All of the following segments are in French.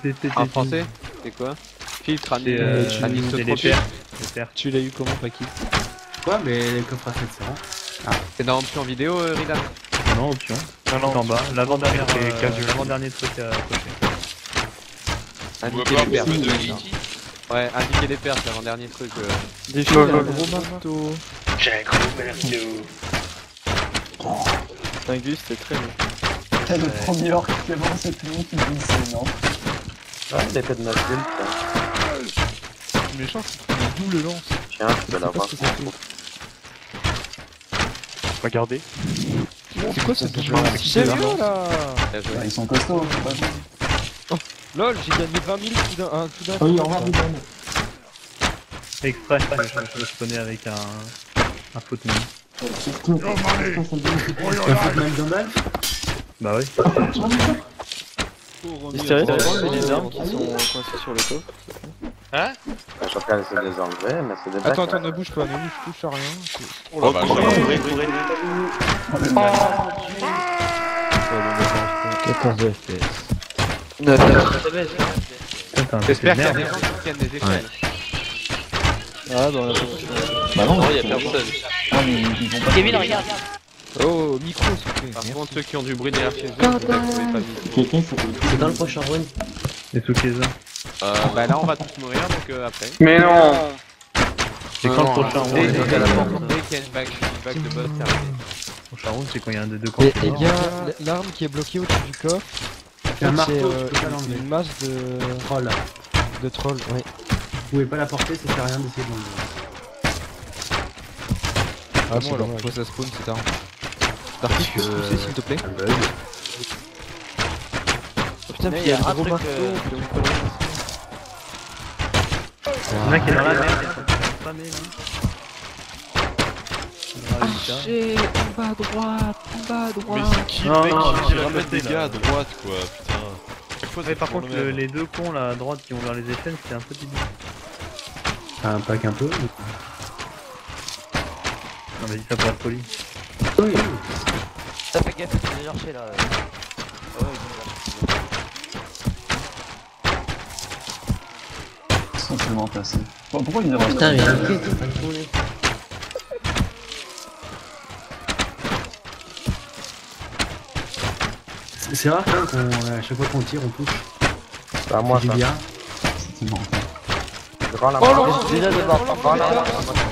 En français, c'est quoi? Filtre anisotropique. Tu l'as eu comment, Paki? Quoi? Mais les coffres à 700. C'est dans option vidéo, Ridan? Non, option. Non, en bas. L'avant-dernier truc à cocher. Indiquer les pertes. Ouais, indiquer les pertes, l'avant-dernier truc. Des choses, un gros marteau. J'ai un gros marteau. Tingus, c'est très bien. T'as le premier orc qui avance et tout le monde qui dit c'est non. Ouais, il était de notre ville. C'est méchant, c'est une double lance. Tiens, tu peux l'avoir. Regardez. C'est quoi cette double lance? Sérieux là? Ils sont costauds, c'est pas bon. Lol, j'ai gagné 20 000 tout d'un coup. Oui, au revoir, Bidon. Exprès, je spawnais avec un footman. Un footman Gandalf. Bah oui. Mystérieux, tu vois les armes qui sont coincées sur le coffre? Hein? Je suis en train d'essayer de les enlever, mais c'est des Attends, bacs, ne bouge pas, touche à rien. Oh la vache. 14 FPS. J'espère qu'il y a des gens qui tiennent des échelles. Ah, dans la position. Bah non, il y a personne. Ah, mais ils vont pas. Kevin, regarde. Oh, micro, s'il te plaît. Par contre, ceux qui ont du bruit derrière chez eux, vous ne trouvez pas vite. Quelqu'un, C'est dans le prochain run. Et toutes les heures. Bah là, on va tous mourir, donc après. Mais non. C'est quand le prochain round? Dès qu'il y a une vague de boss, c'est arrivé. Le prochain round, c'est quand il y a un des deux camps. Eh bien, l'arme qui est bloquée au-dessus du coffre, C'est un marteau, c'est tu peux pas l'enlever. une masse Troll. de trolls, ouais. Vous pouvez pas la porter, ça sert à rien d'essayer de l'enlever. Ah, Bon, c'est alors, dommage. pourquoi ça spawn cette arme? Darky, tu peux se pousser s'il te plaît? Oh, putain, mais il y a un gros marteau. Il y en a qui est dans la merde, ils sont cramés là. Archer, en bas à droite, Mais c'est qui le mec qui ramène des gars à droite quoi, putain. Chaque fois, Ouais, par contre, les deux cons là à droite qui ont vers les échelles, c'était un peu débile. T'as un pack un peu. Non, mais dis ça pour être poli. Oui. Ça fait gaffe, c'est des archers là. Ils sont tellement passés. Pourquoi ils dérangent? Putain, mais C'est rare quand même qu'à chaque fois qu'on tire, on touche. C'est à moi Du ça. bien. C'est tellement. Grand la Oh mort. non, déjà de bord. Grand la mort.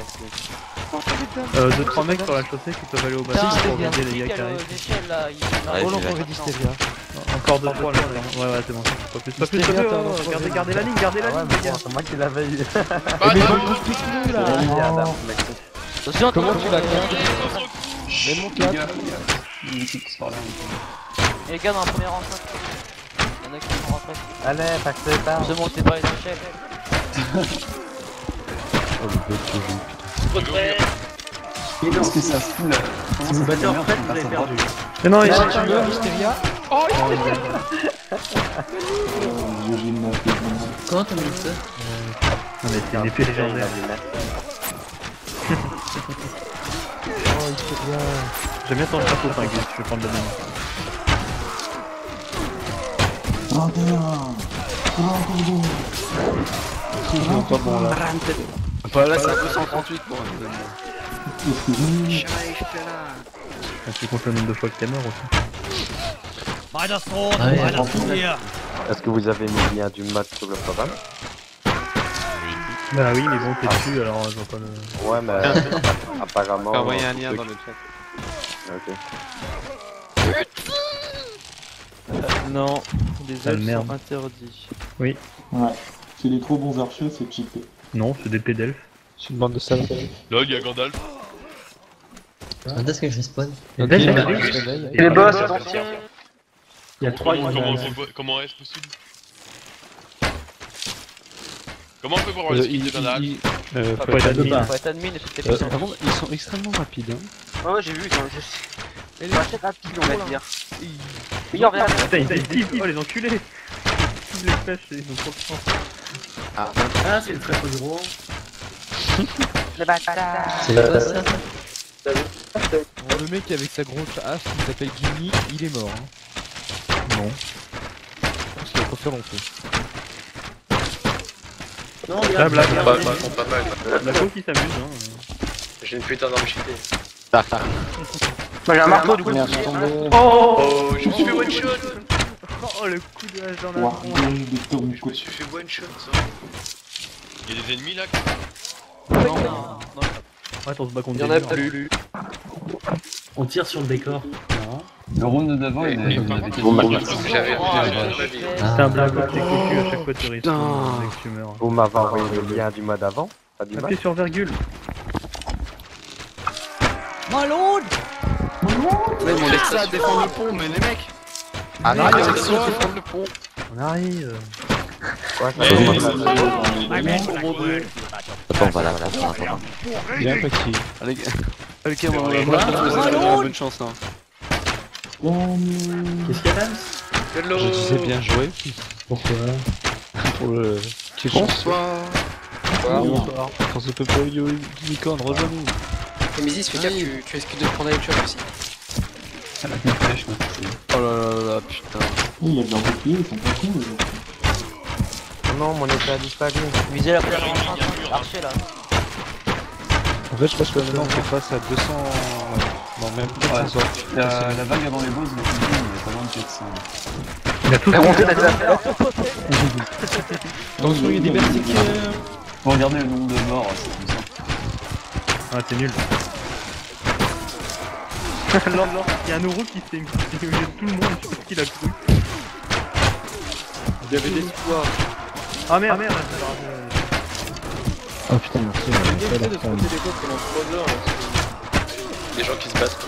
2-3 mecs sur la chaussée qui peuvent aller au bateau pour vider les gars qui arrivent. oh l'enfant d'Hystéria. Encore 2-3 là. Ouais, c'est bon. Pas plus, Hystéria, t'as un enfant Gardez la ligne, gardez la Ah ouais, ligne, mais les gars. bon, c'est moi qui l'avais eu. Attention, Comment tu l'as gagné? Mais mon 4. Et les gars dans la première enceinte. Y'en a qui sont rentrés. Allez, taxez pas. Je monte pas les échelles. Qu'est-ce que ça fout là? Si vous battez en fait, vous avez perdu. Mais non, il Ah, tu meurs, Hystéria. Comment t'as mis ça? Non, mais c'est une épée légendaire. Oh, Hystéria. J'aime bien ton chapeau, Tingus, je vais prendre le même. Oh putain. Pas bon là. Bah là, c'est un peu 138 pour un peu. Tu comptes le nombre de fois que t'es mort aussi. Est-ce que vous avez mis le lien du match sur le forum? Bah oui, mais bon, t'es dessus alors je vois pas le. Ouais, mais apparemment. J'ai envoyé un lien dans le chat. Ok. Non, les Sale elfes merde. sont interdits. Ouais. C'est les trop bons archers, c'est cheaté. Non, c'est des pédales. C'est une bande de salauds. Là, il y a Gandalf. Quand est-ce que je respawn? Et les boss, attention. Il y a 3 Comment est-ce possible? Comment on peut voir le skill de Gandalf? Faut être admin. Faut être admin et c'était plus Par contre, ils sont extrêmement rapides. Hein. Ouais, j'ai vu, je sais. Mais les assez rapides, on va dire. Oui, on revient. Putain, ils tirent, oh les enculés! Ils les flèches, ils ont trop de chance. Ah, c'est le très gros. Le bâtard. C'est quoi ça? Bon, le mec avec sa grosse hache qui s'appelle Jimmy, il est mort. Hein. Non. Parce qu'il a pas fait long feu. Non, La blague, Ils sont pas mal. la co qui s'amuse, hein. J'ai une putain d'arme cheatée. Moi j'ai un marteau du coup. Merde, je suis tombé. Oh, je me suis fait one shot. Oh le coup de hache dans la Ouah, tronche. Je me suis fait one shot. Y'a des ennemis là. Ouais, on se bat contre Il y en des a murs. plus. On tire sur le décor. Non. Le round d'avant, Et il par avait contre, Vous m'avez J'avais ma vie. C'est un blague, c'est cocu, à chaque fois tu risques dès que tu meurs. vous m'avez envoyé le lien du mois d'avant. Pas du match. Appuyez sur virgule. Ouais, mon laisse ça défendre le pont, mais les mecs. Ah non, Arrête mais avec c'est ça, quoi défendre le pont. On arrive. Quoi, ça Mais- commence à- Attends, voilà, attends. Bien petit. Allez, ok, moi, je pense que c'est la bonne chance là. Qu'est-ce qu'il y a là? Hello. Je disais bien joué. Pourquoi? Pour le. Bonsoir. Bonsoir. Quand ça peut pas unicorn, rejoins-nous. Misis, fais gaffe, tu risques de prendre un headshot aussi. Ça m'a fait une flèche, moi. Oh là là, putain. Il y a de leur bouclier, ils sont pas cons. Non, mon épée a disparu. Visez la première archer là. En fait, je pense que maintenant on fait face à 200. Non, même pas 200. La vague avant les boss, il y a pas loin de 400. Il a tout Attention, il y a des verticaires. Faut regarder le nombre de morts, c'est comme ça. Ah, c'est nul. Lord, il y a un euro qui s'est mis au milieu de tout le monde, je sais pas ce qu'il a cru. Il y avait des espoirs. Ah merde, merde. Oh putain, merci. J'ai essayé de trouver des codes pendant 3 heures. Des gens qui se battent.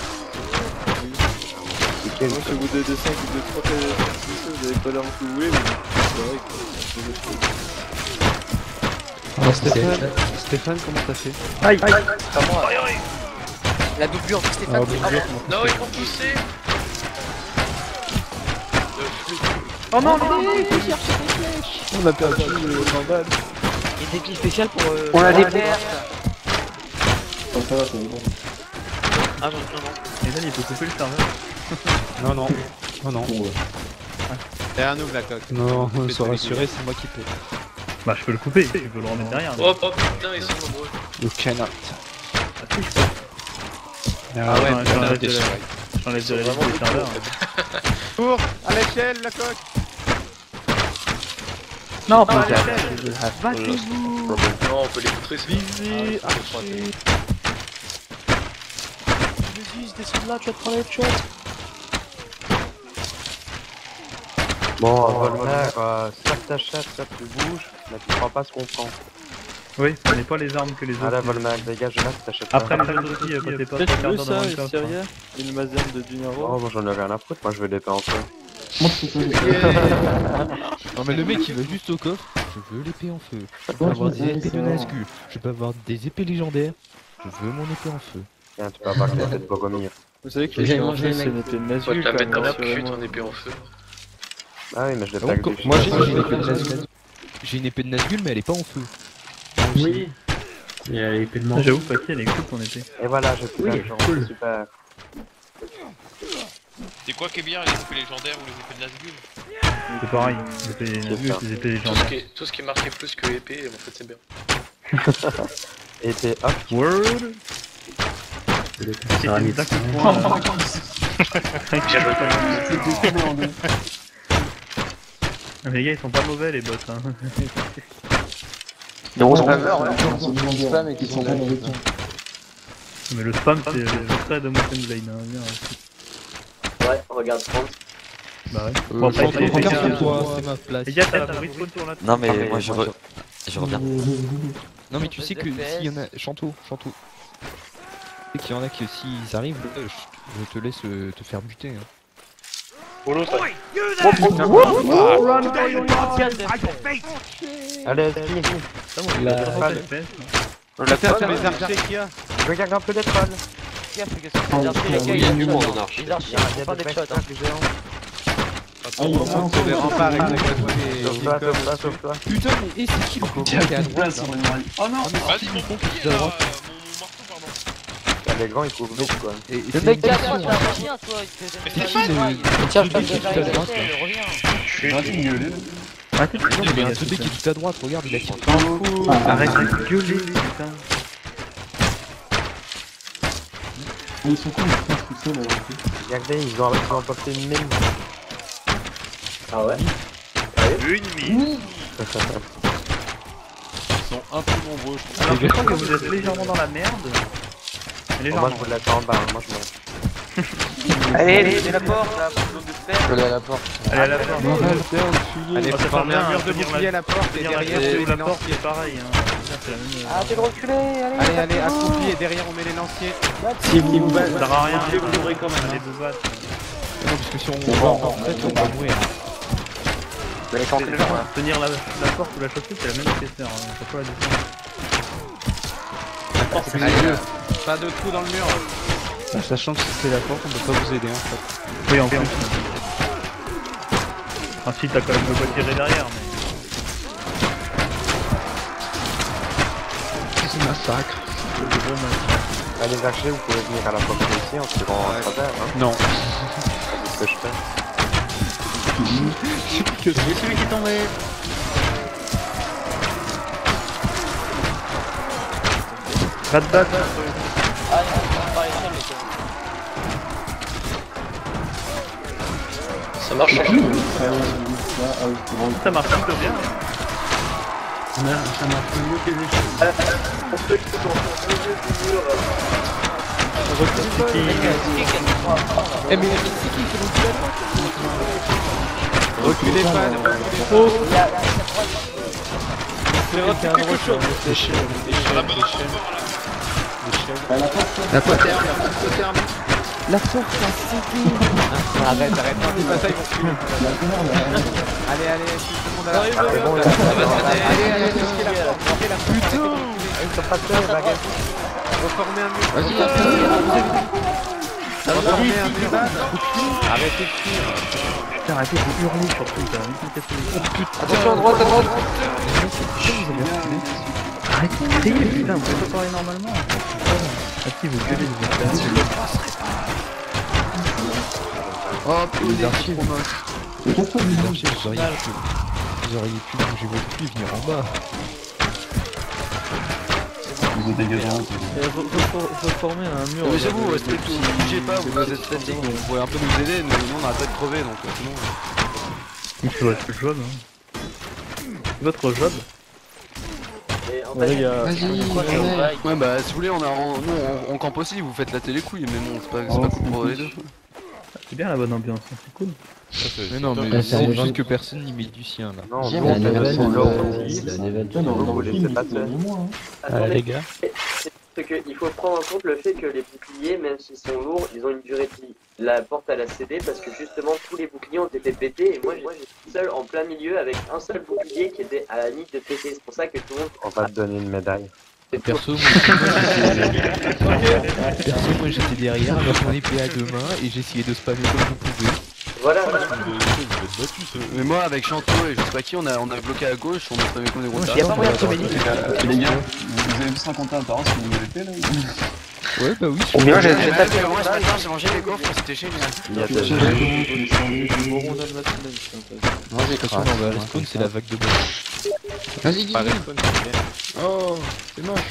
Moi, je vous des dessins qui de 3 vous avez pas l'air de jouer, mais c'est vrai que Stéphane, comment t'as fait? Aïe. La doublure entre Stéphane. Non, ils vont pousser. Oh non, non, On a perdu le vandal. Et des clés spéciales pour. On a des pertes. Ça va, c'est bon. Ah non. Et là, il peut couper le serveur. Non, non. Non, non. Bon, ouais. Derrière nous, Black Hawk. Non, se rassurer, c'est moi qui peux. Bah, je peux le couper, tu peux le remettre derrière. Oh putain, ils sont nombreux. You cannot. Ah ouais, j'enlève de la liste du serveur. Cours à l'échelle, la coque. Non, pas à l'échelle. Battez-vous. Non, on peut les poutrer, c'est Visez, archer. Bon, Volmer, soit t'achètes, soit tu bouges, mais tu prends pas ce qu'on prend. Oui, on n'est pas les armes que les autres. Ah là, Volmer, dégage là, tu t'achètes pas. Après, les autres aussi, passez pas 3 quarts d'heure devant le coffre. Une mazerne de Dunaro. Oh, moi j'en ai rien à foutre, moi je veux l'épée en feu. Non mais le mec il va juste au coffre. Je veux l'épée en feu. Je veux avoir des épées de Nazgûl. Je peux avoir des épées légendaires. Je veux mon épée en feu. Tiens, tu peux avoir l'épée de Bogomir. Vous savez que J'ai l'épée en mangé, feu, c'est mec. une épée de Faut te Nazgûl. la mettre dans la quand même, cul, sur ton épée en feu. Ah oui, mais je l'ai Ah pas bon, avec moi j'ai une épée de Nazgûl. J'ai une épée de Nazgûl mais elle est pas en feu. Oui. Il y a l'épée de mort. J'avoue, Paki, elle est cool ton épée. Et voilà, j'ai plus Oui, d'argent, cool. super. C'est quoi qui est bien, les épées légendaires ou les épées de Nazgûl? C'est pareil, les épées Nazgûl, c'est des épées légendaires. Tout ce qui est marqué plus que épée, en fait, c'est bien. Et t'es hop, Word. C'est un mythe. Bien joué. Mais les gars, ils sont pas mauvais les bots. Hein. Spam et qui sont bons avec toi. Mais le spam, c'est le secret de Mountain Blade. Hein. Viens. ouais, regarde France. Bah ouais. Bon, après, Prends les carte gars, sur toi, c'est ma place. les gars, ça va respawn sur la Non mais moi je reviens. Non mais tu sais que s'il y en a... Chantou. Tu sais qu'il y en a qui s'ils arrivent, je te laisse te faire buter. Hein. Polo, ça. Allez, vas-y. On La perte des archers qu'il y a. Je regarde un peu d'étoiles. Les archers, ils font pas d'headshot. Sur les remparts avec la Sauve-toi, sauve-toi, sauve-toi. Putain mais c'est qui le con qui est à droite là? Oh non. Vas-y, mon marteau, pardon. Les grands ils couvrent vite quoi. Et Le mec qui a droite, t'as un chien, toi. C'est qui le... Tiens, je celui qui est tout à droite là? reviens. Je suis gentil de gueuler. Arrêtez de Il y a un teubé qui est tout à droite, regarde, il a tiré. Arrête de gueuler, putain. Ils sont cons, ils se passent tout seuls alors. Regardez, ils ont emporté une mine. Ah ouais? Une mine. Ils sont un peu nombreux, je trouve. Alors je crois que vous êtes légèrement dans la merde. Moi je vous l'attends en bas, moi je m'en. Allez, c'est la porte là, pour l'autre de fer. Allez à la porte. Allez à la porte. Allez, Ça faut former fait un bien, mur de tenir bouclier à la porte et Tenir derrière la les la porte lanciers. c'est pareil. Hein. C'est la même. Ah, t'es de reculer, allez. Allez, accroupi et derrière on met les lanciers. Si vous vous Ça sert à rien. vous mourrez quand même. Allez vous battre. Non, parce que si on meurt, en fait, on va mourir. Vous allez tenter le jeu, hein. Tenir la porte ou la chaussée c'est la même épaisseur. Hein. C'est quoi la différence? Allez, pas de trou dans le mur. Sachant que si c'est la porte, on peut pas vous aider en fait. Oui en plus. Ah si t'as quand même de quoi tirer derrière mais... C'est massacre. Allez, les archers, vous pouvez venir à la porte ici en tirant en travers. Hein. Non. C'est ce que je fais. C'est celui qui est tombé. Va te battre. Ah, non, par ici, mais ça marche. Ça marche plutôt bien. Ça marche mieux que les Eh mais c'est qui l'autre de la droite? Reculez pas, ne reculez pas. C'est quelque chose. La poterne. Arrête, non, dis pas ça, ils vont fuir. Allez, tout le monde à la porte. Allez, bloquez la porte, Putain, reformer un mur. Reformer un mur. Arrêtez de fuir. Putain arrêtez de hurler surtout. Attention à droite, Arrêtez de crier putain, vous pouvez pas parler normalement. Ah si vous gueulez vous êtes Oh, les archives. Les archives, vous auriez pu bouger votre cul et venir en bas. Vous êtes dégueulasse. Faut former un mur. mais j'avoue, vous bougez pas, vous êtes statique, donc vous pouvez un peu nous aider, nous on arrête pas de crever donc sinon. C'est votre job hein. C'est votre job. Vas-y, ouais bah si vous voulez nous on campe aussi, vous faites la télé couille mais bon c'est pas cool pour les deux. C'est bien la bonne ambiance, hein, c'est cool. Mais non, mais c'est juste que personne n'y met du sien là. Non, J'aime vous, la on fait nouvelle, son lot. Vous laissez pas seul. Les gars. C'est qu'il faut prendre en compte le fait que les boucliers, même s'ils sont lourds, ils ont une durée de vie. La porte elle a cédé parce que justement tous les boucliers ont été pétés et moi j'étais seul en plein milieu avec un seul bouclier qui était à la limite de péter. C'est pour ça que tout le monde... On va te donner une médaille. Perso, moi j'étais derrière avec mon épée à deux mains et j'essayais de spammer comme je pouvais. Voilà. Mais moi avec Chanto et je sais pas qui on a bloqué à gauche, on a spammé comme des gros Les gars, vous avez vu 51 par an si vous l'avez fait là? Ouais bah oui. Ou bien j'ai moi ce matin j'ai mangé des gaufres, c'était génial. Il y a De toute façon, dans le respawn, c'est la vague de boss. Vas-y, Guy. Oh, c'est moche.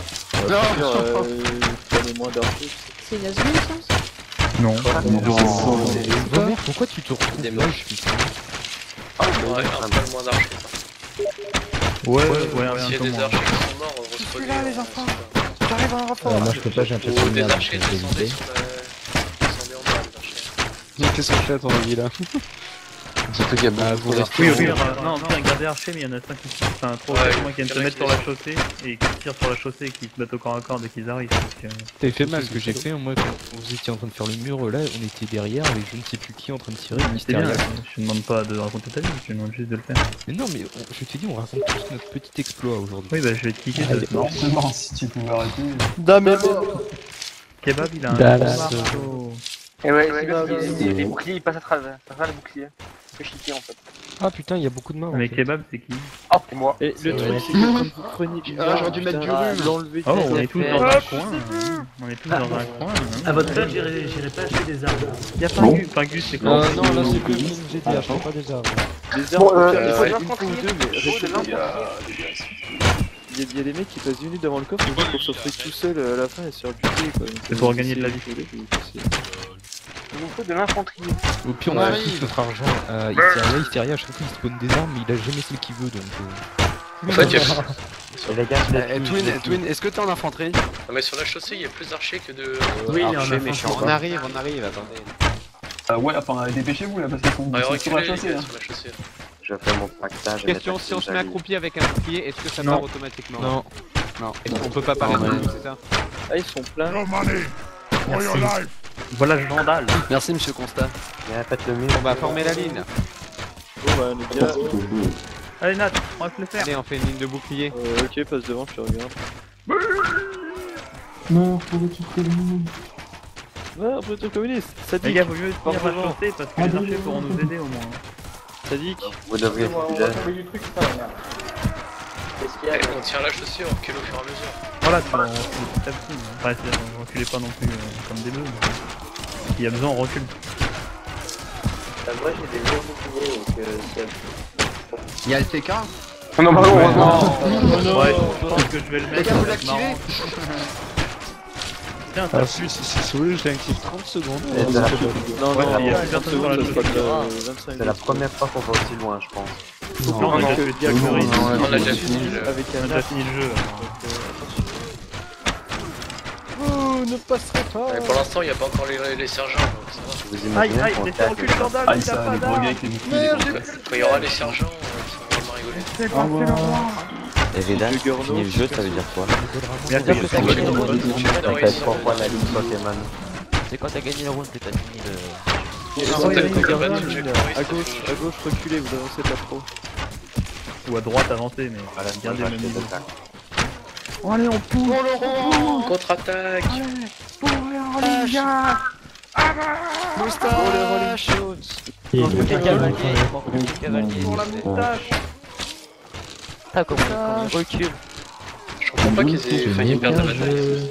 C'est Yasmin, ça? Non. Merde, pourquoi tu te retrouves là, je suis Ouais, un peu moins d'archers. Ouais, S'il y a des archers qui sont morts, on reçoit là les enfants. J'arrive en renfort. Moi je peux pas, j'ai un peu de des merde. archers descendaient sur la... descendaient en bas, les archers. Qu'est-ce qu'on fait à ton avis là? Surtout qu'il y a vous restez Oui, au pire, non, au pire, gardez archer, mais il y en a 5 qui enfin 3 ou 4 qui viennent se mettre sur la chaussée et qui tirent sur la chaussée et qui se battent au corps à corps dès qu'ils arrivent. T'avais fait mal ce que j'ai fait, moi quand vous étiez en train de faire le mur là, on était derrière avec je ne sais plus qui en train de tirer, C'est bien, mystérieux. je te demande pas de raconter ta vie, je te demande juste de le faire. Mais non mais je t'ai dit on raconte tous notre petit exploit aujourd'hui. Oui bah je vais te kicker de ce Non, si tu pouvais arrêter. Kebab il a un Dallas. marteau. Et ouais, les boucliers ils passent à travers les boucliers. fait chiquer en fait. Ah putain, il y a beaucoup de mains. Mais kebab, c'est qui? Ah, c'est moi. Et le truc, c'est que comme vous preniez du Ah, j'aurais dû mettre du rhume. l'enlever. Oh, on est tous dans un coin. On est tous dans un coin. À votre place, j'irai pas acheter des arbres. Y'a pas Gus, c'est quoi? Non, là c'est plus comme GTA, je prends pas des arbres. Des arbres, il faut une bien fois ou deux, mais il y a des mecs qui passent 10 minutes devant le coffre pour se retrouver tout seul à la fin et se faire buter quoi. C'est pour gagner de la vie. Il nous faut de l'infanterie. Au pire, on a tous notre argent. Hysteria, à chaque fois il spawn des armes, mais il a jamais celle qu'il veut donc. En fait, il y a... Et les gars, Twin, est-ce que t'es en infanterie? Non, mais sur la chaussée, il y a plus d'archers que de... Oui, il y en a On arrive, attendez. Ouais, enfin, dépêchez-vous là, parce qu'ils sont Ouais, sur la reculez, chaussée. sur la chaussée. je fais mon tractage. Question, si on se met accroupi avec un bouclier, est-ce que ça part automatiquement? Non. Est-ce qu'on peut pas parler de nous, c'est ça? Ah, ils sont pleins. Merci. Voilà le vandale. Merci monsieur Constat. Faites le mur. On va former la ligne. Bon bah les gars. Allez Nat, on va te le faire. Allez, on fait une ligne de bouclier. Ok, passe devant, je te regarde. Non, faut retirer le monde. Ouais, un peu de communiste. Ça dit. Les gars, vaut mieux tenir la chaussée parce que les archers pourront nous aider au moins. Sadik. Vous devriez On être va là. trouver du truc, ça va. Qu'est-ce qu'il y a? On tire la chaussée, on recule au fur et à mesure. Voilà, tu vas reculer petit à petit. Enfin, reculez pas non plus comme des bœufs. S'il y a besoin, on recule. Moi j'ai des vieux boucliers donc Il y a le TK. Non, bah non, non. Ouais, je pense que je vais le mettre. Les gars, vous ça va être marrant. l'activez? Tiens, Ah si vous voulez, je l'active 30 secondes. Non, Ouais, il y a plus personne sur la chaussée. C'est la première fois qu'on va aussi loin, je pense. Non, on a déjà fait direct le risque. On a déjà fini le jeu. On a déjà fini le jeu. Vous ne passerez pas. Mais pour l'instant, il n'y a pas encore les sergents, donc ça va. Vous Aïe, imaginez aïe, qu'on laissez reculer Vandal, Aïe, il a ça, pas les drogués d'armes. avec les boucliers. Quand il y aura les sergents, ça va vraiment rigoler. Et Vedas, fini le jeu, ça veut dire quoi? Mais après, peut-être que c'est une bonne Ça fait 3 fois la ligne Pokémon. C'est quand t'as gagné le round que t'as fini le... À gauche, reculez, vous avancez pas trop. ou à droite avancez, mais Voilà, gardez le même niveau. ça. Oh, allez, on pousse. Contre-attaque. Moustache. Pour la moustache. Ah, comment on recule. Je comprends pas qu'ils aient failli perdre la bataille.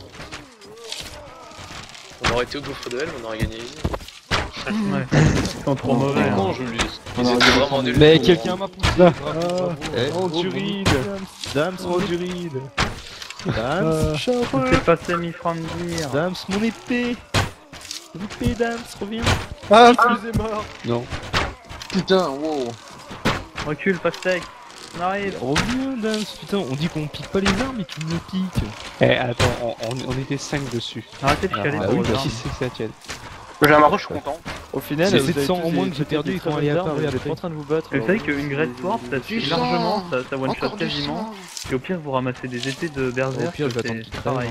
On aurait été au gouffre de Helm, on aurait gagné easy. Ouais. Ils sont trop mauvais. hein. Ils étaient vraiment nuls. Mais quelqu'un m'a poussé. Oh, Duride. Dams, oh, Duride. Dams, C'est pas semi-frandir. Dams, mon épée. L'épée, Dams, reviens. Ah, le plus est mort. Non. Putain, wow. Recule, pastèque. On arrive. Reviens, Dams. Putain, on dit qu'on pique pas les armes, mais tu me piques. Eh, attends, on était 5 dessus. Arrêtez de chialer Ah pour oui, les bah armes. si c'est que ça tienne. J'ai un marteau, je suis content. Au final, c'est vous avez 700 en tous moins des- que j'ai perdu, ils des sont allés à armes, part, vous vous êtes êtes pas en train de vous battre. Vous savez qu'une Great Sword, ça suffit largement, ça one shot quasiment. Et au pire, vous ramassez des épées de berserk, Au pire, je vais attendre c'est qu'il pareil.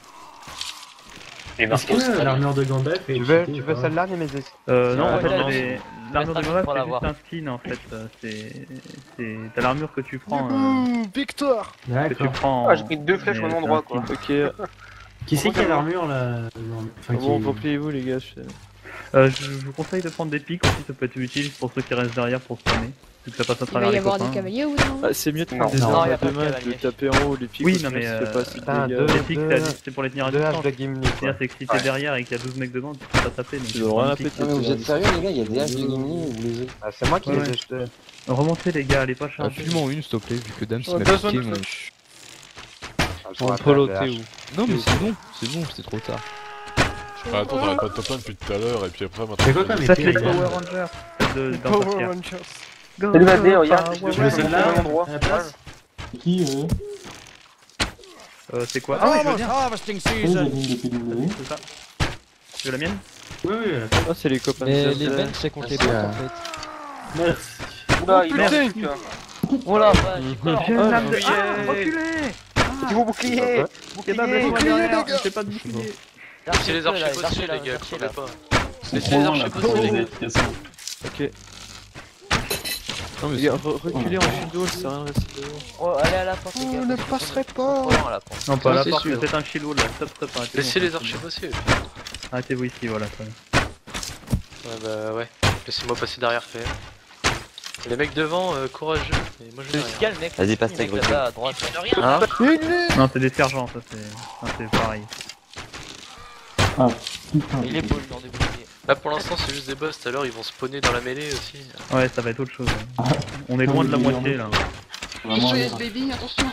Et Est-ce que l'armure de Gandalf est Tu veux cheatée, celle-là, pas Nemesis? Non, en fait, non, l'armure de Nova, pour c'est l'avoir. juste un skin en fait. T'as l'armure que tu prends. Victoire. Que tu D'accord. prends. Ah, j'ai pris 2 flèches au mais même c'est endroit un quoi. skin. Ok. Qui c'est qui a l'armure là? Enfin, Bon, qui... repliez-vous les gars. Je vous conseille de prendre des pics aussi, ça peut être utile pour ceux qui restent derrière pour spammer. Vu que ça passe à Il va travers y les avoir copains. des cavaliers ou non? Ah, c'est mieux de Non. prendre des Non, armes y a à pas deux de mains, de cavalier. taper en haut les pics. Oui, au non, final, mais, ça fait pas assez de putain, dégâts. deux- Les pics, c'est pour les tenir à 2 haches distance. de Gimli. quoi. C'est-à-dire c'est que si t'es derrière et qu'il y a 12 mecs devant, tu peux pas taper. Donc Tu tu devrais prends rien un pic. péter. Ah, mais vous êtes sérieux, les gars? Il y a des haches de Gimli, vous les avez. Ah, c'est moi qui Ouais, les ouais. ai jetés. Remontez les gars, allez pas charger. Absolument une, s'il te plaît, vu que Dams Ouais, m'a besoin piqué de mon... On va faire peloté des haches. ou... Non mais c'est bon, c'était trop tard. Bah attends, t'arrêtes pas de top 1 depuis tout à l'heure, et puis après, maintenant... C'est quoi comme Faites épée les les gars? Power Rangers Power d'Antarctica. Salut Vadé, regarde, Tu veux celle-là au même endroit. à la place? Qui, C'est quoi? Ah oui, je veux bien. j'ai mis depuis le début. C'est ça. Tu veux la mienne? Oui, oui. Ah, c'est les copains Mais de les bench, ça compte les Merci, points en fait. Merci. Oula, il Merde. merde. Oh la vache. Vietnam de... bouclier. Ah, reculez. Tu vos boucliers. Kebab, laisse-moi derrière, j'ai pas de bouclier. Laissez les archers passer, les gars, crevez pas. Laissez les Trop loin, archers là, passer, pour les les gars. efficaces. Ok. Non mais reculer en chute d'eau, ça sert à rien de rester devant. Oh, allez à la porte, les gars. ne passerai pas. À la porte. Non, pas à la c'est porte, sûr. c'est un chilo là. Stop, arrêtez. Laissez les archers passer. Arrêtez-vous ici, voilà. Ouais, bah ouais. Laissez-moi passer derrière, fait. Les mecs devant, courageux. Mais moi je Calme mec. Vas-y passe ta grille. À droite. Hein non, c'est des sergents, ça c'est pareil. Ah, putain. Il est beau le temps des boucliers. Là pour l'instant c'est juste des boss, tout à l'heure ils vont spawner dans la mêlée aussi. Ouais, ça va être autre chose. On est loin de la moitié là. baby, attention.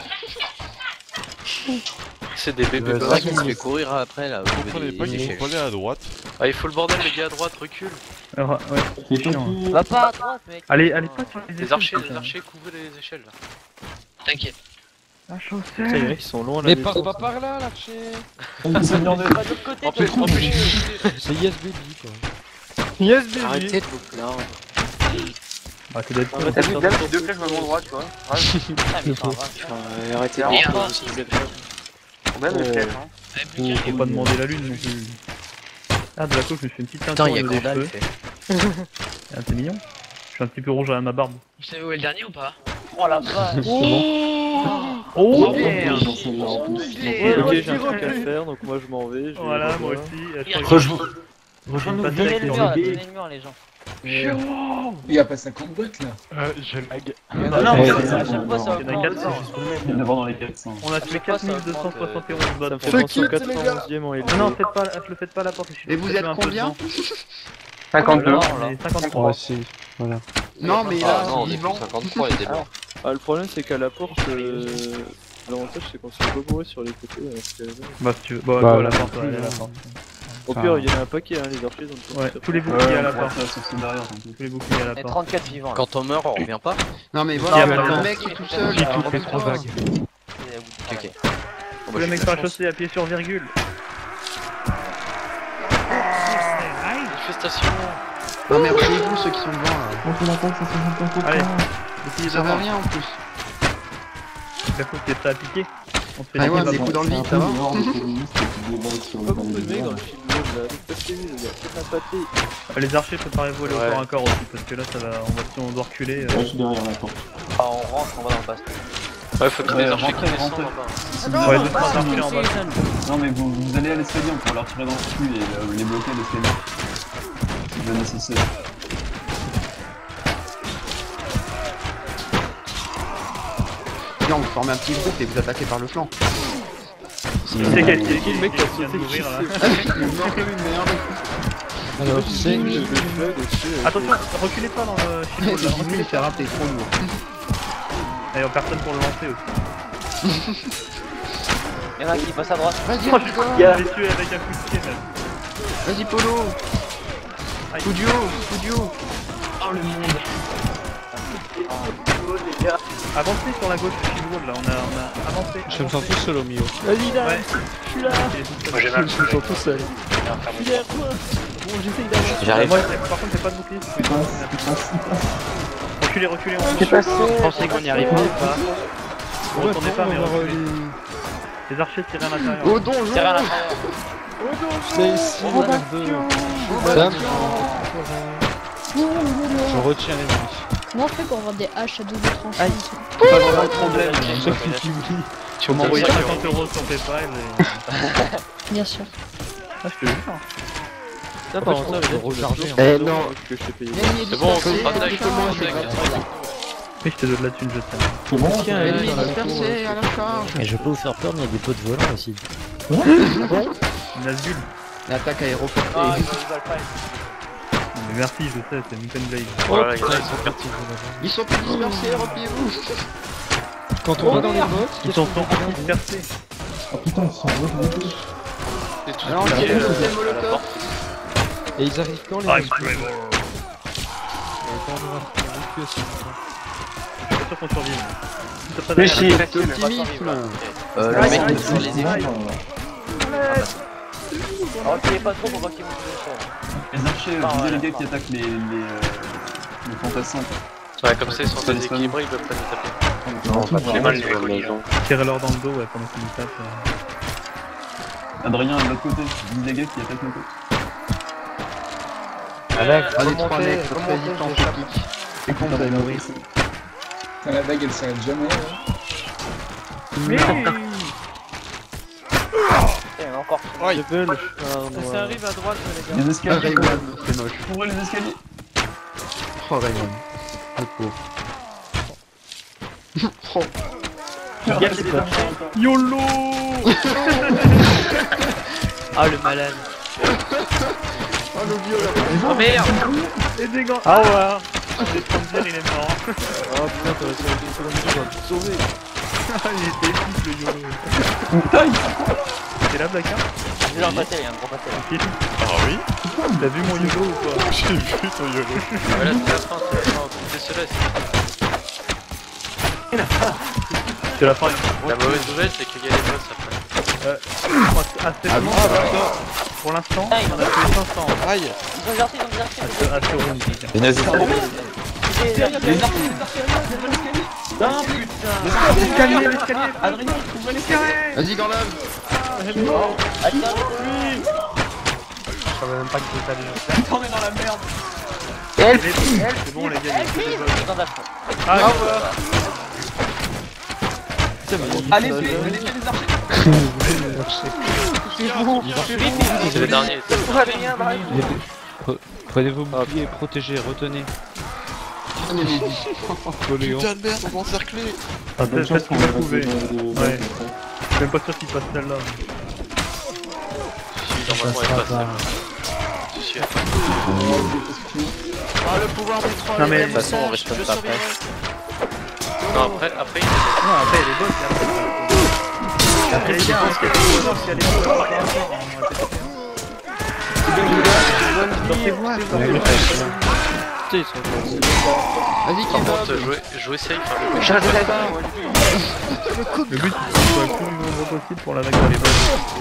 C'est des bébés C'est boss. vrai qu'il se fait courir après là. Vous comprenez pas qu'il faut pas aller à droite. Ah il faut le bordel les gars à droite, recule. Alors, ouais, c'est chiant. Va pas à droite mec. Allez pas sur les Les archers couvrent les échelles là. T'inquiète. La chaussée. Ça y est, ils sont loin là. Mais passe pas par là, l'archer. Ils de l'autre côté. C'est Yes Baby quoi. Yes, baby. Arrêtez de vous plaindre. Ah, ça doit être T'as vu Dame qui 2 flèches au même endroit, tu vois. Arrêtez de Même les flèches, hein. Faut pas demander la lune non plus. Ah, de la coupe, je me suis fait une petite Putain, teinture il y a au niveau des Gandalf. cheveux. Ah, c'est mignon. Je suis un petit peu rouge à ma barbe. Vous savez où est le dernier ou pas? Oh la vache. Oh Ok, j'ai un truc à faire, donc moi je m'en vais. Voilà, moi aussi. Rejoins-nous, donnez le mur, les gens. Il y a pas 50 boîtes là. Je lag. Non, à chaque fois ça Il y en a 400. Devant dans les 400. On a tué 4271 bots. Ça me fait penser au 411ème en LP. Non, le faites pas à la porte. Et vous êtes combien 52. 53. Ouais, si. Voilà. Non, mais là, non, on est vivant. 53, il était mort. Ah, le problème c'est qu'à la porte, l'avantage c'est qu'on se fait pas bourrer sur les côtés. Bah, si tu veux. Bah, la porte, ouais, la porte. Au pire, il y en a un paquet, hein, les archers. Donc Ouais, tous les boucliers à la porte. Derrière, Tous les boucliers à la Et porte. 34 vivants. Là. Quand on meurt, on revient pas. Non, mais Il y voilà, a le pas mec est tout seul. J'ai tout fait trop vague. Ok. Tous les mecs sur la chaussée, appuyez sur virgule. Manifestation. Non, mais appuyez-vous ceux qui sont devant là. Allez, bouclier Ça va devant. rien en plus. La faute c'est ça à piquer. On se fait Ah des ouais, débats des pour- coups dans le vide, ça va. Pas beaucoup de mecs dans le film là, avec pas de cellules, il y a peut-être un papier. Les archers, préparez-vous à aller au Ouais. corps à corps aussi, parce que là, ça va, si on doit reculer. Je suis derrière la porte. Ah, on rentre, on va dans le baston. Ouais, faut qu'il y ait des archers qui rentrez, descendent rentrez. là-bas. Ouais, 2-3 archers en bas. Non mais vous allez à l'escalier, on pourra leur tirer dans le cul et les bloquer à l'escalier. C'est le nécessaire. Viens, vous formez un petit groupe et vous attaquez par le flanc. Qui c'est qui le mec qui a vient sauté d'ouvrir là? Il meurt comme une merde. Alors, c'est le bug aussi. Attention, reculez pas dans le J'ai shield là. voulu les faire rater, trop lourd. D'ailleurs, personne pour le lancer aussi. Il y en a un qui passe à droite. Vas-y, Oh, Polo. je l'ai tué avec un coup de pied même. Vas-y, Polo. Aïe. Studio, studio. Avancez sur la gauche du shield wall là, on a avancé. Je me sens tout seul au milieu. Vas-y, là. Ouais. Je suis là. Moi j'ai mal. Je me sens tout seul. Derrière toi. Bon, j'essaye d'avancer. J'arrive. Moi, par contre, j'ai pas de bouclier. Reculez, reculez, on Qu'est-ce passé? Pensez qu'on y arrivera ou pas? Vous retournez pas, mais reculez. Les archers tirent à l'intérieur. Au donjon. Tirez à l'intérieur. C'est ici, Dame. Je retiens les ennemis. Comment on fait pour avoir des haches à double tranchant? Pas vraiment de problème. Tu m'as envoyé 50 € sur PayPal et... Bien sûr. Ah, je te jure. Ça, par contre, ça, je vais recharger. Eh non. Que je t'ai payé. C'est bon, attaque, attaque. Oui, je te donne de la thune, je sais. C'est bon? Tiens, Ennemi dans la dispersé à la charge. Et je peux vous faire peur, mais il y a des potes volants aussi. Nazgul. L'attaque aéroportée. Ah, ils veulent pas. Mais merci, je sais, c'est Mountain Blade. Voilà, les gars, ils sont partis. Ils sont tous dispersés, repliez-vous. Quand on va dans les bottes, Ils sont tous dispersés. Oh putain, ils sont revenus. Alors, quel est le cocktail Molotov? et ils arrivent quand les Ah, mecs? Trevor. Je suis Je suis pas sûr qu'on survive. Mais chier. Optimisme. Le mec qui est sur les écrans. Reculez pas trop pour pas qu'ils montent le sol. Les archers, vous savez les gars qui attaquent les fantassins. Ouais, comme ça ils sont déséquilibrés, ils peuvent pas nous taper. Non, pas J'ai mal les collisions. Tirez-leur dans le dos, ouais, pendant qu'ils nous tapent. Adrien, de l'autre côté, dis les gars qui attaquent nos côtes. Allez, 3 mecs, faut très vite en pique. C'est con, vous allez mourir. La vague elle s'arrête jamais. Mais Il y en a encore. Ça arrive à droite, les gars. Les escaliers. Raywan, c'est moche. Ouvrez les escaliers. Oh, Raywan. Le pauvre. YOLO. Ah le malade. Oh merde. Et des gants. Ah ouais. Je vais te dire, il est mort. Oh putain, t'as resté une seconde, tu vas te sauver. Il était épique le YOLO. T'es là, Blackard? J'ai vu un bâtel, il y a un gros bâtel. Ah oui? T'as vu mon YOLO ou quoi? J'ai vu ton YOLO. Voilà, c'est la fin, c'est céleste. C'est la fin. La mauvaise nouvelle, c'est qu'il y a les boss après. Pour l'instant, Ah, on en a fait 500. Aïe. Ils ont exercé, ils ont exercé. À ce round. Les nazis. L'escalier, l'escalier. Adrien, trouve l'escalier. Vas-y, Gandalf. Je savais même pas que c'était allé. On est dans la merde. C'est bon, les gars. Ah, voilà. Allez, fais les archers. C'est le dernier. Prenez vos boucliers, protégez, retenez. Putain de merde, on va encercler. Ah, peut-être qu'on va trouver. Ouais. Je suis même pas sûr qu'il passe celle-là. Si, normalement, elle passe. Si, elle passe. Ah, le pouvoir des trolls. Non, mais De toute façon, on reste pas après. Non, après, Non, après, il y a les boss. Après, les gars, est-ce qu'il y a des boss? Il y a des boss. Sortez-vous, Vas-y, par contre, jouer safe. Le but, c'est que ce soit le plus nombreux possible pour la vague dans les boss.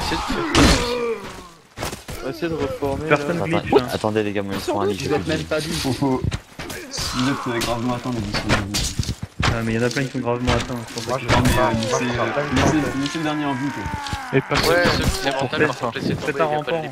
On va essayer de reformer. Personne glitch. Hein. Attendez, les gars, moi, ils sont un lit. Vous êtes même pas dit. Si vous êtes gravement atteint, mais Ah, mais il y en a plein qui sont gravement atteints. Moi, je laissez le dernier en vue, quoi. Et pas Ouais, c'est mental, par contre, laissez tomber. Faites un rempart.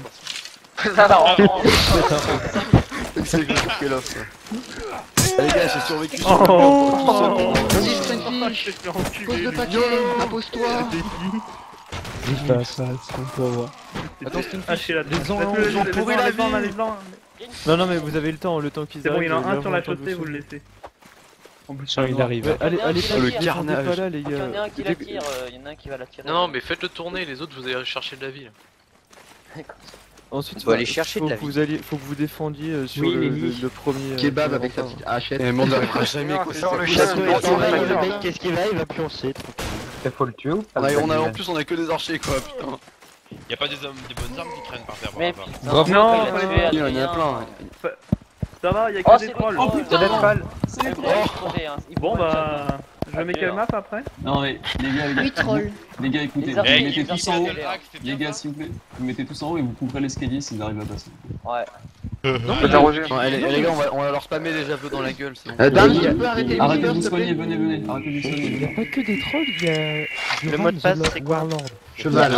C'est que j'ai là, ça. Les gars, j'ai survécu sur Oh. Vas-y, Stunfish. Pose le paquet, impose-toi. Il fait ça, c'est pour voir. Attends, c'est une Hachez la Les ans, ils ont pourri la vie. Non, non, mais vous avez le temps qu'ils C'est bon, il y en a arrivent, un sur la vous chaussée, avez vous le le laissez. En plus, temps. Il arrive. Allez, allez, le défendez carnage. pas là, les Il y en a gars. un qui la tire, il y en a un qui va la tirer. Non, mais faites-le tourner, les autres, vous allez chercher de la ville. Ensuite, Faut aller chercher de la vie. Faut que vous défendiez sur Oui, le premier. Kebab avec sa petite hachette. Et mon ne fera jamais quoi. le Qu'est-ce qu'il va? Il va pioncer. Il faut le tuer ou pas? En plus, on a que des archers quoi, putain. Y'a pas des bonnes armes qui traînent par terre. Mais Bravo. Non, Il y en a plein. ça va, il y a Oh, que c'est des trolls. des trolls. C'est des trolls. Bon bah, je mets quelle map après? Non, mais les gars, Oui, troll. les gars, écoutez, Les vous archers, mettez les tous en haut. archers, Les gars, s'il vous plaît, vous mettez tous en haut et vous couvrez l'escalier s'ils arrivent à passer. Ouais. Les gars, on va leur spammer des javelots dans la gueule. Dan, tu peux arrêter les Arrêtez de mineurs, vous s'il te plaît. soigner, venez, arrêtez de vous Il n'y soigner. a pas que des trolls, il y a. Le mot de passe, c'est quoi? Warlord. cheval.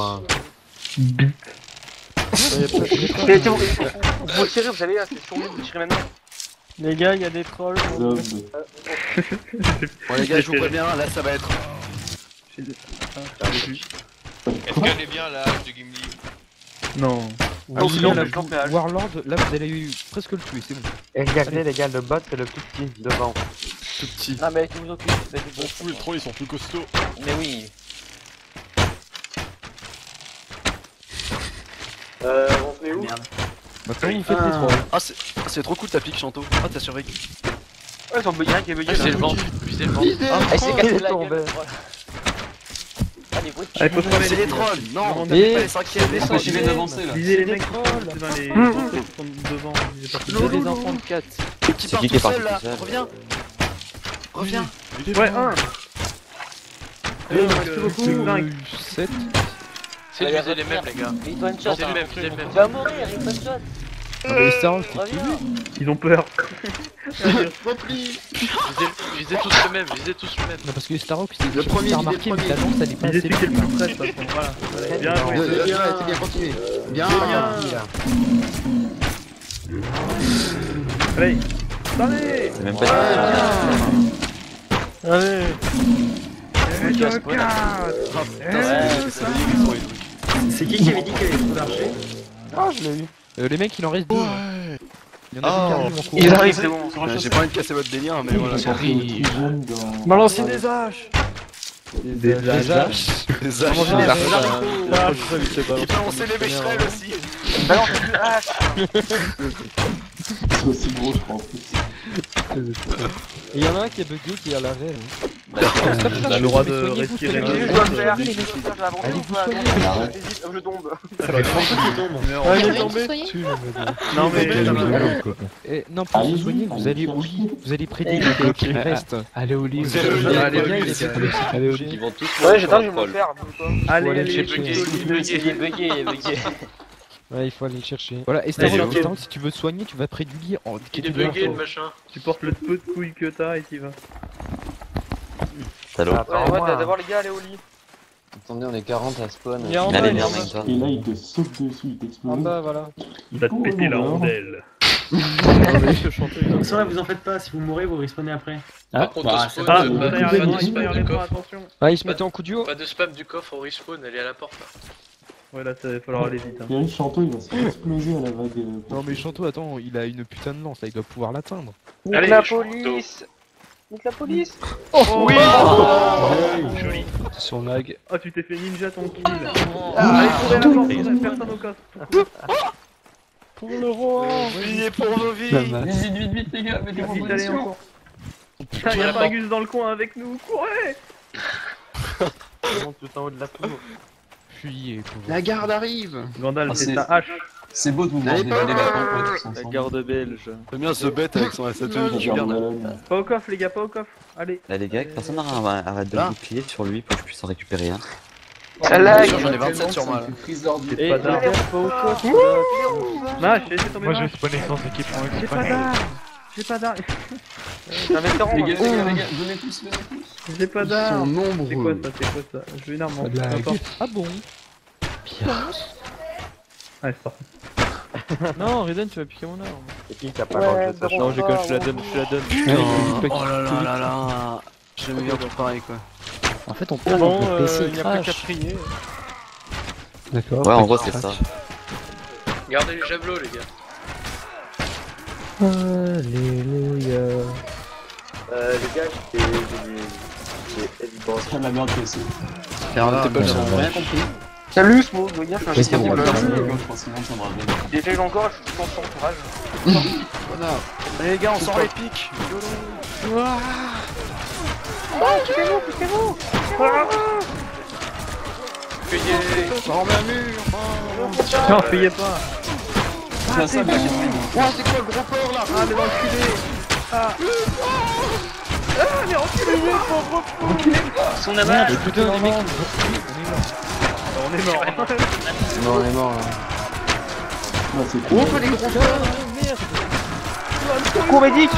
Vous tirez, vous savez là, c'est sur lui, vous tirez maintenant. Les gars, il y a des trolls. Bon, les gars, je vous préviens, là ça va être. Est-ce qu'elle est bien la hache de Gimli? Non. Warlord, là vous allez presque le tuer, c'est bon. Et regardez les gars, le bot c'est le tout petit devant. Tout petit. Non, mais tu vous occupes, faites du bon. Tous les trolls ils sont plus costauds. Mais oui. On se met où? Maintenant vous faites les trolls. Ah, c'est trop cool ta pique, Chanto. Ah, t'as survécu. Ouais, ils sont bugués, qui est bugué. Visez le ventre, visez le ventre. Ah, c'est cassé la tombé. gueule. Allez, vous Allez, faut se C'est les trolls. Non, Et- pas les cinquièmes. Faut continuer d'avancer là. Visez les mecs qui sont devant les autres qui sont devant. Vous avez les enfants de 4. Le petit part tout seul là. Reviens. Reviens. Ouais, un. Merci beaucoup. beaucoup. 7. C'est de viser les mêmes, les gars. Il one shot. Visez le même, visez le même. Tu vas mourir, il one shot. Mais Star Wars, Reviens. Ils ont peur. Visez tous le même, visez tous le même. Non, parce que Star Wars, c'est Le premier, remarqué, mais le la lance, elle est pas Visez assez celui qui est le longue. plus près de toute façon. Voilà. Bien joué. C'est bien continué. Bien. Allez. Allez. C'est même pas Allez. C'est qui avait dit qu'il y avait trop d'archers? Ah, je l'ai eu. Les mecs, il en reste 2. Il y en a qui arrivent en cours. Ils arrivent, c'est bon. J'ai pas envie de casser votre délire, mais voilà. Balancez des haches. Des haches. Des haches. Il balançait les mécherelles aussi. Balancez des haches. C'est aussi gros, je crois, en plus. Et il y en a un qui est bugué qui est à l'arrêt. On a le droit de respirer. Je dois le faire. Je vais avancer ou pas? Hésite, je tombe. Il est tombé. Non mais Et non, pour se soigner, vous allez au lit. Vous allez près des lits qui restent. Allez au lit. Allez au lit. Ils vont tous. Ouais, j'attends, je vais me le faire. allez, Il est bugué. Ouais, il faut aller le chercher. Voilà, et Starol, si tu veux soigner, tu vas près du lit. Il est bugué le machin. tu portes le peu de couilles que t'as et t'y vas. Salaud. Ouais, d'abord les gars, allez au lit. Attendez, on est 40 à spawn. Il allait bien, mec, toi. Et là, il te saute dessus, il t'explose. Voilà. Il va te péter la rondelle. Ça, vous en faites pas, si vous mourrez, vous respawnez après. Ah, c'est Ah, Il se mettait en coup duo. Pas de spam du coffre au respawn, elle est à la porte là. Ouais, là, il va falloir aller vite. Et là, le Chanto, il va se faire exploser à la vague. Non, mais Chanto, attends, il a une putain de lance, là, il doit pouvoir l'atteindre. Nique la police. Nique la police. Oh oui. Joli. Son lag. Oh, tu t'es fait ninja ton kill. Allez, courez à la porte, personne au coffre. Pour le roi. Priez pour nos vies. Vite, les gars, mettez-moi Vite, allez encore. Putain, y'a pas Gus dans le coin avec nous, courez. On monte tout en haut de la tour. Fuyez. La garde arrive. Gandalf, c'est ta hache. C'est beau de vous voir dévaler la pompe tous ensemble. Garde belge. J'aime bien ce bête avec son statue du garde. Pas au coffre, les gars, pas au coffre. Allez. Là, les gars, personne n'a un de bouclier sur lui pour que je puisse en récupérer un. Ça lag. J'en ai 27 sur moi là. J'ai pas d'armes. Nah, j'ai laissé tomber. Moi, je vais spawner sans équipement. J'ai pas d'armes. J'ai pas d'armes. Un vétéran. Les gars, venez tous. J'ai pas Son d'armes. nombre. C'est quoi ça? Je veux une arme, peu importe. Ah bon? Ouais, c'est parti. Non, Reden, tu vas piquer mon arme. Et qui t'a pas rangé sa Non, je la donne, Oh là là là là. J'ai jamais vu un truc pareil quoi. En fait, on peut le PC, il n'y a plus qu'à prier. D'accord. Ouais, en gros, c'est ça. Gardez les javelots, les gars. Alléluia. Les gars, j'ai évidemment. C'est la merde PC. T'es pas rien compris. Salut, Smo, je veux dire, je suis un Je petit pense sinon ça me rappelle. peu. Déjà, encore, je suis dans son entourage. Allez les gars, on sort les pics. Oh, poussez-vous. Fuyez. On met un mur. Non, fuyez pas. C'est ça, bien. Oh, c'est quoi le gros porc là? Ah, les enculés. Ah, les enculés, pauvre fou. Son aval. Putain, les mecs, On est mort. Non, on est mort là. Non, c'est cool. les gros courez vite.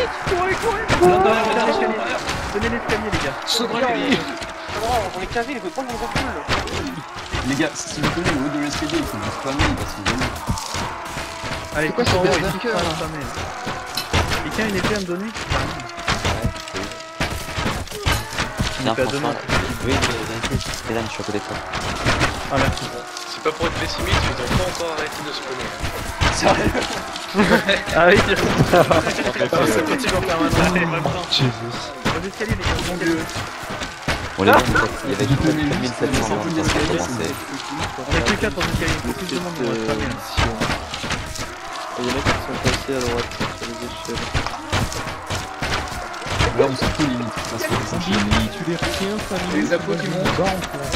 Tenez l'escalier, les gars. On est casé, il faut prendre mon recul. Les gars, si vous tenez le haut de l'escalier, il faut vous spammer parce que vraiment. Allez, quoi ce berserker, là? Quelqu'un a une épée à me donner? Non, pas franchement, demain. oui, mais là, je suis à côté de toi. Ah, merci. C'est pas pour être pessimiste, ils ont pas encore arrêté de spawner. Sérieux? Ah oui, C'est petit en permanence. allez, maintenant. Aux escaliers, les gars, mon dieu. On les voit, il y avait 1700 morts quand ça a commencé. On a que 4 aux escaliers, il faut plus de monde pour être fermé. Il y en a qui sont passés à droite sur les échelles. Là, on s'en fout limite. Parce que ça Jimmy, tu les retiens, 5 minutes. Les appos qui montent.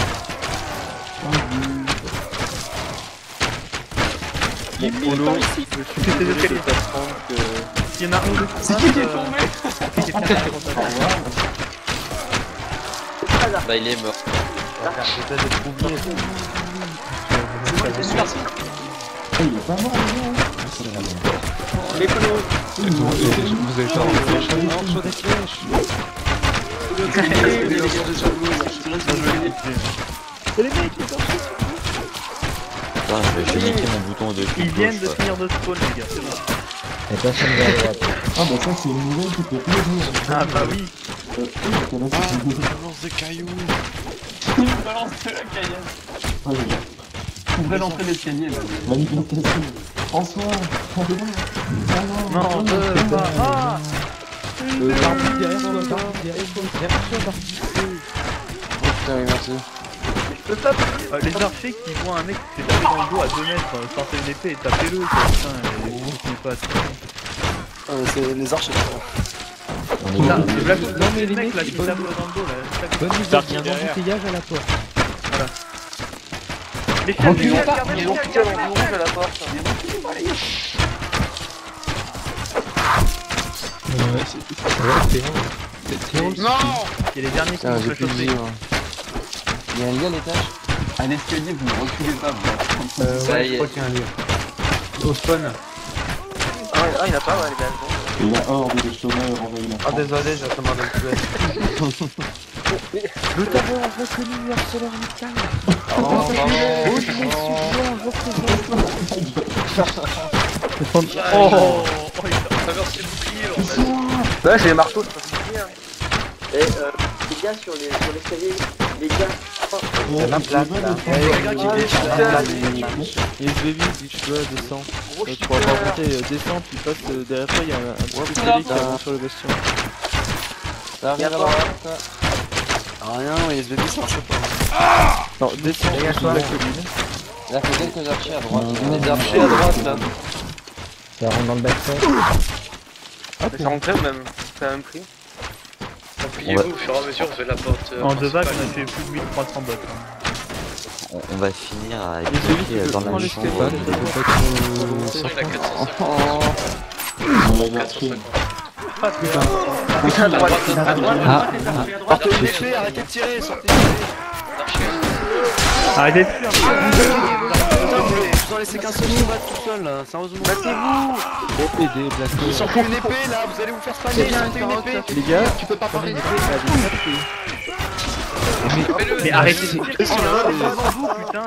Il est par ici. Je suis ces escaliers. Il y en a un ou deux. C'est qui est tombé? Bah, il est mort. Il est pas mort, Les clones. Vous avez pas envie de flèches? Non, sur des flèches. Et les mecs, ils sont Putain, je vais niquer mon bouton de Ils viennent de finir de spawn, les gars, c'est bon. Et personne va à droite. Ah bah ça c'est une nouvelle qui peut tous les jours. Ah bah oui. Balance des cailloux. Il me balance de la cayenne. Ah les gars. Ouvrez l'entrée de l'escalier là. Manifestation. François. Non, ah Barbie derrière toi, derrière toi, Putain, oui, merci. Je peux pas. Les archers qui voient un mec qui s'est tapé dans le dos à 2 mètres, sortez une épée et tapez-le, quoi, putain, et continuez pas à tirer. C'est les archers. Non, mais les mecs mecs, là qui tapent dans le dos là. bonne nouvelle, il y a un embouteillage à la porte. Voilà. Les Ils ont piqué dans le rouge à la porte. Non. Il y a les derniers qui Putain, vont j'ai se plus de chauffer. vie, moi. Il y a un gars à l'étage. À l'escalier, vous ne reculez pas, vous. Ça y est. Je crois qu'il y a un livre. Au spawn. Ah, il y en a pas, ouais, les gars. Et la horde des chômeurs envahit la Ah, désolé, j'ai vraiment de le tuer. Le tableau a reconnu ArcelorMittal. Oh, il a traversé le bouclier, bordel. Ouais, j'ai les marteaux, c'est pas compliqué. Et les gars sur l'escalier, les gars. C'est ma place là. Et je vais vite, je dois descendre. Tu pourras pas monter, descends, puis passe derrière toi, il y a un petit escalier qui avance sur le bastion. Ça arrive à droite. Rien, les SVB ça marche pas. Non, descends sur la colline. Là, faut quelques archers à droite. Les archers à droite là. Ça rentre dans le bassin. Ça rentrait ou même? Ça a même pris. Appuyez-vous au fur et à mesure, vous faites la porte. En 2 vagues, on a fait plus de 1300 bots. On va finir à Les écouter Zévis, dans prends la les chambre. Stéphane, Il a 450. À droite. Sortez une épée, arrêtez de tirer, sortez une épée. Arrêtez de fuir. Je vous en laissez qu'un seul qui va tout seul là, sérieusement. Battez-vous. Sortez une épée là, vous allez vous faire spammer, sortez une épée. Les gars, Tu peux pas parler. Mais arrêtez de tirer sur le vous, putain.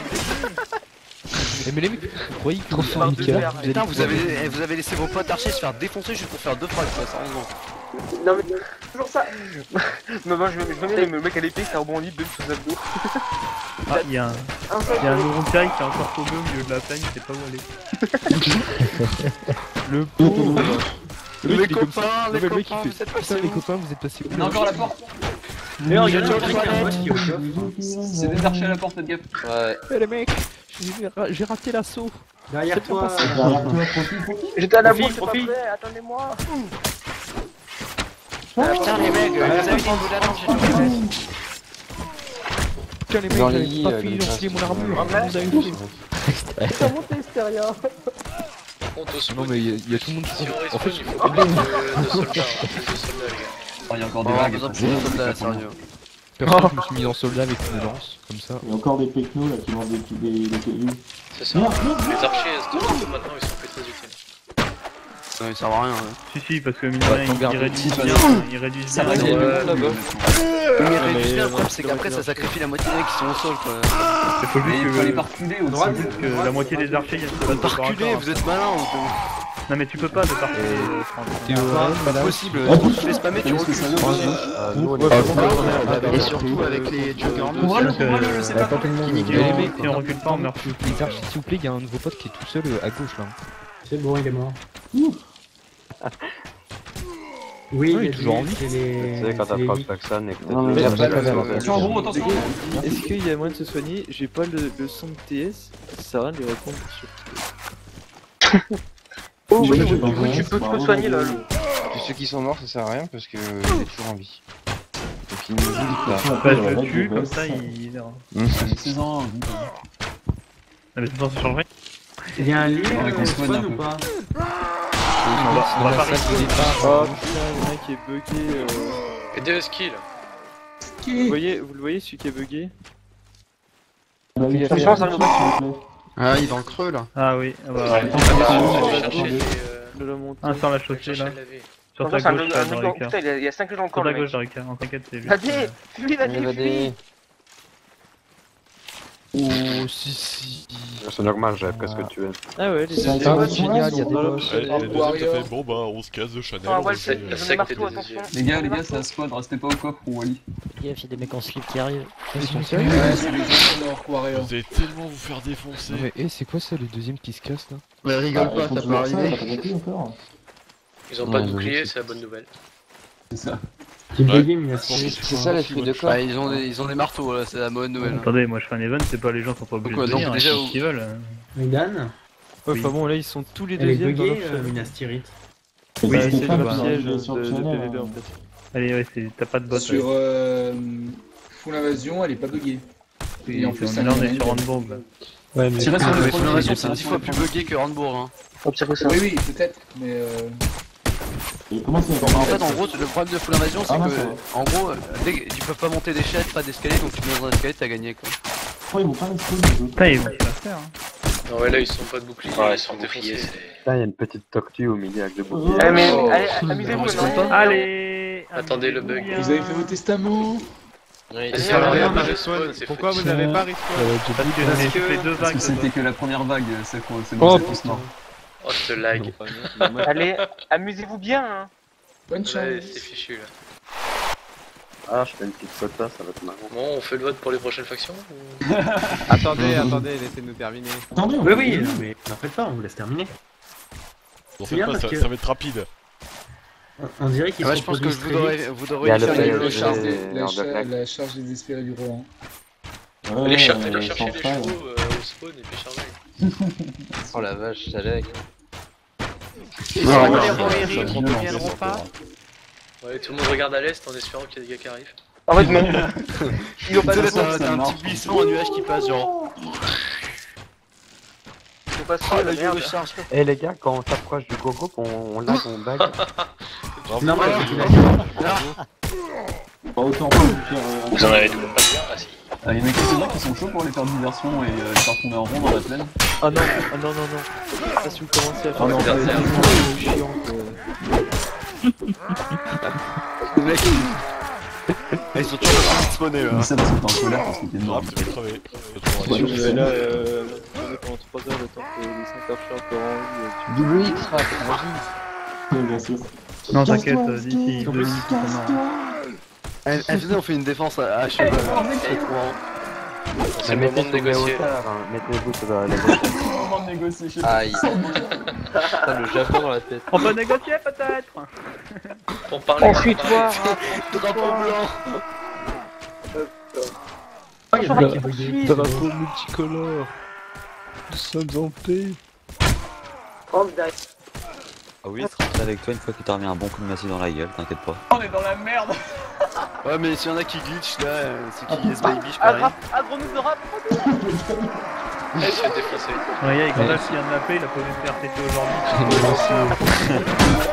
Mais les mecs, vous croyez qu'ils sont nickel? Putain, vous avez laissé vos potes archers se faire défoncer juste pour faire 2 frags, quoi, sérieusement. Non mais toujours ça. Non, moi je me mets le mec à l'épée, ça rebondit de sous abdos. Ah, il y a un Urunkai qui est encore tombé au milieu de la plaine, il sait pas où aller. Le pauvre. Les copains, Le mec il fait putain les copains vous êtes passés où? Il y a encore la porte. D'ailleurs, il y a toujours le C'est des archers à la porte, faites gaffe. Ouais. Eh les mecs, j'ai raté l'assaut. Derrière toi. J'étais à la bourre, profite. attendez-moi. Putain, les mecs, vous avez dit que vous l'avez Putain les mecs, j'avais pas fini d'enfiler mon armure. Vous avez fait. T'as monté, Hysteria. Par contre, au spawn, Non mais il y a tout le monde qui si on en respawn, fait, il faut plus de soldats, les deux soldats, les gars. Oh, il y a encore des Oh, vagues. besoin de plus de soldats, sérieux. perso je me suis mis en soldat avec une lance, comme ça. Il y a encore des pecnos là qui lancent des cailloux. C'est ça. Les archers, de maintenant, ils sont plus très utiles. Non, ils servent à rien. Si, parce que mine de rien, ils réduisent bien. Ils réduisent bien. Mais ils réduisent bien, le problème c'est qu'après ça sacrifie la moitié des mecs qui sont au sol, quoi. Il faut Mais il faut les juste parculer au droite. que la moitié des archers viennent se battre au corps à Reculez, corps. vous êtes malins. Non mais tu peux pas de parculer. C'est pas possible. Tu fais spammer, tu recules. Et surtout avec les juggernauts. C'est pas tout le monde. Les mecs, si on recule pas, on meurt. Les archers s'il vous plaît, il y a un nouveau pote qui est tout seul à gauche là. C'est bon, il est mort. Oui, il est toujours en vie. Tu sais, quand t'approches Paxson et que Non, mais Attention, gros, attention. Est-ce qu'il y a moyen de se soigner? J'ai pas le son de TS, ça sert à rien de lui répondre sur Oh oui, tu peux te soigner là. Ceux qui sont morts, ça sert à rien parce que il est toujours en vie. Donc il nous dit Bah je le tue, comme ça il verra. C'est 16 ans. Ah mais ça change rien. Il y a un livre Ouais, qu'on se spawn soigne un ou peu. pas? On va pas risquer. Oh putain, le mec est bugué. Et des skills. Vous le voyez celui qui est bugué? Ah, il est dans le creux là. Ah oui, ah bah un sur la chaussée là. Sur ta gauche, Darika. Putain, il y a 5 gens dans le Sur corps, ta le gauche, mec. Darika. En t'inquiète, c'est lui. Vas-y, fuis. Oh, si. C'est normal, j'avais presque tué. Ah ouais, les C'est génial, il y a des boss. Et le deuxième, t'as fait bon bah 11 cases de Chanel. Ah, ouais, on c'est va- c'est marteau, attention. Les gars, c'est à squad, restez pas au coffre ou Wally. Gaffe, y'a des mecs en slip qui arrivent. Ils sont sérieux? Ouais, c'est les gens dans Warrior. Vous allez tellement vous faire défoncer. Non, mais c'est quoi ça, le deuxième qui se casse là? Ouais, rigole pas, t'as pas arrivé. Ils ont pas de bouclier, c'est la bonne nouvelle. C'est ça. C'est ça l'esprit de corps. Ils ont des marteaux, là, c'est la bonne nouvelle. Attendez, moi je fais un event, c'est pas les gens sont pas obligés de donc venir, déjà, ils font ce qu'ils veulent. Megan, Ouais, enfin bon, là ils sont tous les elle est deuxièmes dans leur buggée, chaîne. Minas Tirith. Oui, c'est Stéphane, le bah, piège sur de Channel, PVP en fait. Allez, ouais, t'as pas de bot. Sur Full Invasion, elle est pas buggée. Et en plus, on est sur Handbourg là. Ouais, mais Tirez sur le premier, L'invasion, c'est c'est 10 fois plus bugué que Handbourg. Hein. Oui, peut-être, mais Comment c'est En fait, en gros, le problème de Full Invasion, c'est que, en gros, tu peux pas monter d'échelle, pas d'escalier, donc tu mets dans un escalier, t'as gagné quoi. ils vont pas rester Putain, ils vont pas faire. Non, ouais, là, ils sont pas de bouclier, ils sont défoncés. Là, il y a une petite tortue au milieu avec des boucliers. Eh, mais allez, amusez-vous maintenant. Allez. Attendez le bug. vous avez fait vos testaments. Oui, Et c'est alors, vrai, regarde, on a respawn. respawn, c'est Pourquoi foutu. vous n'avez pas respawn? Parce que j'en ai fait deux Parce vagues. que c'était que la première vague, c'est Oh, bon, c'est tous morts. Oh, ce lag. Allez, amusez-vous bien, hein. Bonne chance. Ouais, c'est fichu là. Ah, je fais une petite quota, ça va être marrant. Bon, on fait le vote pour les prochaines factions ou... Attendez, laissez-nous terminer. Attendez, Oui, mais n'en faites pas, on vous laisse terminer. En C'est fait, bien pas, parce que- ça va être rapide. On dirait qu'ils Ouais, sont je pense que produits vous très vite. devriez faire le- les La charge désespérée du Rohan. Allez chercher les chevaux au spawn et puis charger. Oh la vache, ça lag. Et si on les reviendront, ils ne viendront pas. Ouais, tout le monde regarde à l'est en espérant qu'il y a des gars qui arrivent. En fait, non. Ils ont pas de T'as un petit glissement, un nuage qui passe genre. Ils ont pas ça, la merde. Eh les gars, quand on s'approche du gogo, on lag, on bug. Non, mais Pas autant Vous en avez tout pas bien, ah si. Il y en a quelques-uns qui sont chauds pour aller faire diversion et les faire tourner en rond dans la plaine. Ah non, non. Pas si vous commencez à faire non, ça, c'est chiant Le mec, ils sont toujours pas spawnés là. Mais ça parce que t'es en colère parce que t'es mort. Ah, tu vas crever. Là, on est pendant 3 heures le temps que les 5 archers encore en vie. Double X, bien sûr. Non, t'inquiète, d'ici 2 minutes, ça Venez, on fait une défense à cheval. C'est trop marrant. C'est le moment de négocier. Mettez-vous sur la gauche. C'est le moment de négocier, je sais pas. Aïe. Putain, le javelot dans la tête. On peut négocier peut-être. Pour parler. Enfuis-toi. Drapeau blanc. Drapeau multicolore. Nous sommes en paix. Ah oui, je serai avec toi une fois que t'as remis un bon coup de massue dans la gueule, t'inquiète pas. On est dans la merde. Ouais, mais s'il y en a qui glitch là, c'est qui yes baby, je parie. Ah, grenouille de rap. Elle se fait défoncer. Ouais, avec Gandalf qui vient de m'appeler, il a pas voulu faire péter aujourd'hui.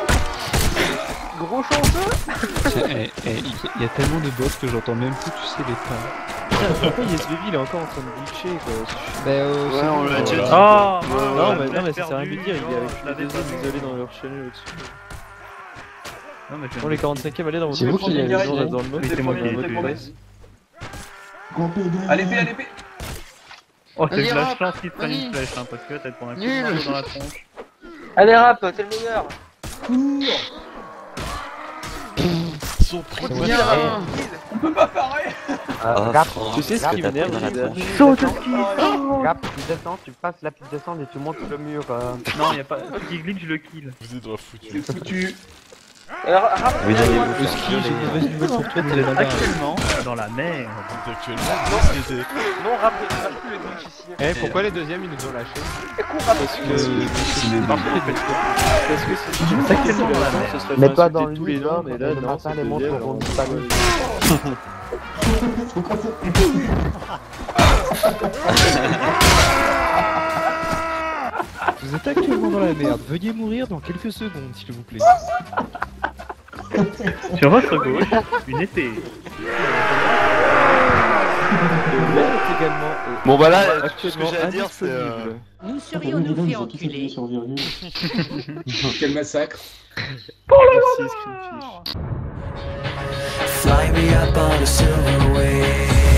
Gros chanceux. Il y a tellement de boss que j'entends même plus, tu sais, les pas. Pourquoi YesBaby il est encore en train de glitcher quoi? Ouais, on l'a déjà dit. Oh Non, mais ça sert à rien de dire, il est avec les autres isolés dans leur chaîne au-dessus. Non, mais Bon, les 45ème, allez dans votre C'est vous qui l'avez gens dans le mode. C'est moi qui l'ai dans tué. votre presse. À l'épée, à l'épée. Oh, c'est de la chance qu'il te prenne une flèche, hein, parce que là, t'as te prendre un coup de marteau dans la tronche. Allez, rap, t'es le meilleur. Son prix. On peut pas parer. Rap, Tu sais ce qui m'énerve, Saute au ski. Rap, tu descends, tu passes la piste descendre et tu montes le mur. Non, y'a pas. Qui glitch, le kill. Vous êtes dans la foutue. C'est foutu. Alors, rap, Oui, Le ski, j'ai une mauvaise nouvelle pour toi, t'es les nanas. Actuellement, dans la mer. Actuellement, non, rap, il marche plus le glitch ici. Eh, pourquoi les deuxièmes ils nous ont lâchés? Et cours, rap. Parce que c'est Actuellement dans la mer. ce serait Mets-toi insulter dans le tous les noms, mais là, le non, matin, c'est les montres deuxième, auront alors, disparu. Vous êtes actuellement dans la merde. Veuillez mourir dans quelques secondes, s'il vous plaît. Sur votre gauche, une épée. également. Bon bah là, tout ce que Actuellement j'ai à dire c'est... indisponible. Nous serions-nous fait enculer? Quel massacre. Merci, Screenfish. Fly me up on a silver wave.